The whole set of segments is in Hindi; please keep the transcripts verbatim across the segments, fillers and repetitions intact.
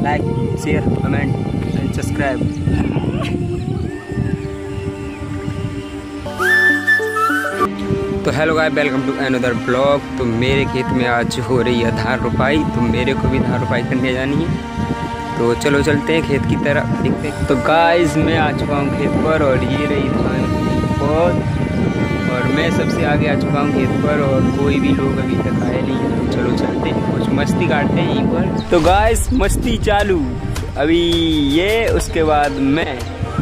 Like share comment and subscribe. तो hello guys, welcome to another blog. तो मेरे खेत में आज हो रही है धान रोपाई, तो मेरे को भी धान रोपाई करने जानी है। तो चलो चलते हैं खेत की तरफ, देखते हैं। तो गाइस मैं आ चुका हूँ खेत पर और ये रही धान की पौध और मैं सबसे आगे आ चुका हूँ खेत पर और कोई भी लोग अभी तक आए नहीं है। तो चलो चलते हैं, कुछ मस्ती काटते हैं यहीं पर। तो गाइस मस्ती चालू, अभी ये उसके बाद मैं।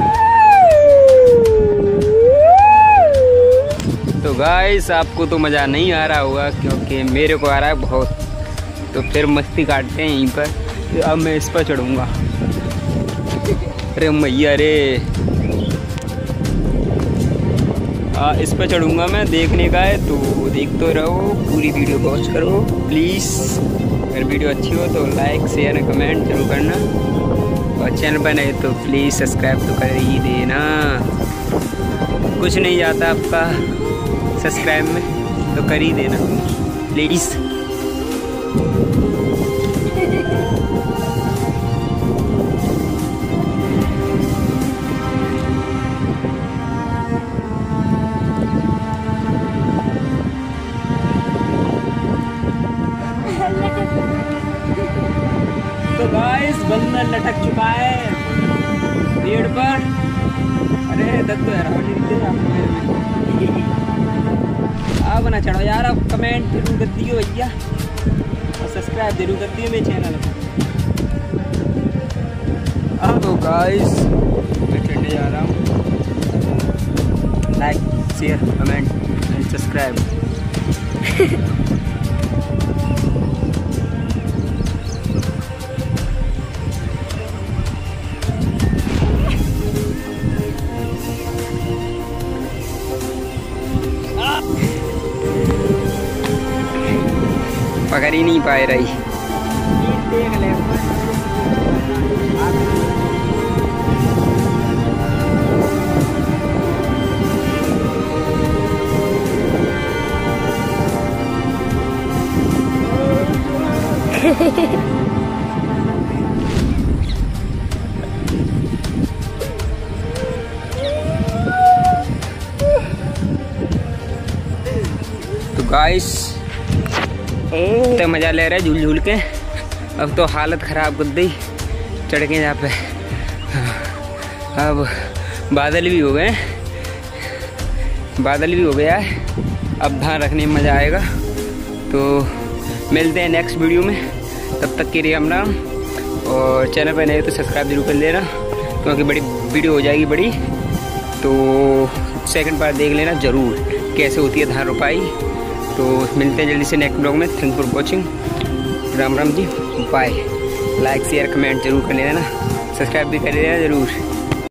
तो गाइस आपको तो मज़ा नहीं आ रहा होगा क्योंकि मेरे को आ रहा है बहुत। तो फिर मस्ती काटते हैं यहीं पर। अब मैं इस पर चढ़ूँगा। अरे मैया रे, आ, इस पर चढ़ूँगा मैं, देखने का है तो देख तो रहो, पूरी वीडियो वॉच करो प्लीज़। अगर वीडियो अच्छी हो तो लाइक शेयर कमेंट जरूर करना और चैनल पर नहीं तो प्लीज़ सब्सक्राइब तो कर ही देना। कुछ नहीं जाता आपका सब्सक्राइब में, तो कर ही देना प्लीज़। तो गाइस बंदर लटक चुका है पेड़ पर। अरे दत्तो यार आप ना चढ़ो यार, आप कमेंट जरूर कर दियो भैया और सब्सक्राइब जरूर कर दियो मेरे चैनल को। अब तो गाइस मैं चढ़ने जा रहा हूँ। Like share comment and subscribe. पकड़ ही नहीं पाए रही। तो गाइस तो मज़ा ले रहा है झूल झूल के। अब तो हालत ख़राब कर दी चढ़ के यहाँ पे। अब बादल भी हो गए, बादल भी हो गया है। अब धान रखने में मज़ा आएगा। तो मिलते हैं नेक्स्ट वीडियो में, तब तक के लिए राम राम। और चैनल पर नहीं तो सब्सक्राइब जरूर कर लेना क्योंकि बड़ी वीडियो हो जाएगी बड़ी। तो सेकंड पार्ट देख लेना ज़रूर कैसे होती है धान रोपाई। तो मिलते हैं जल्दी से नेक्स्ट ब्लॉग में। Thank for watching. Ram Ram ji, bye. Like share comment जरूर कर लेना, सब्सक्राइब भी कर लेना ज़रूर।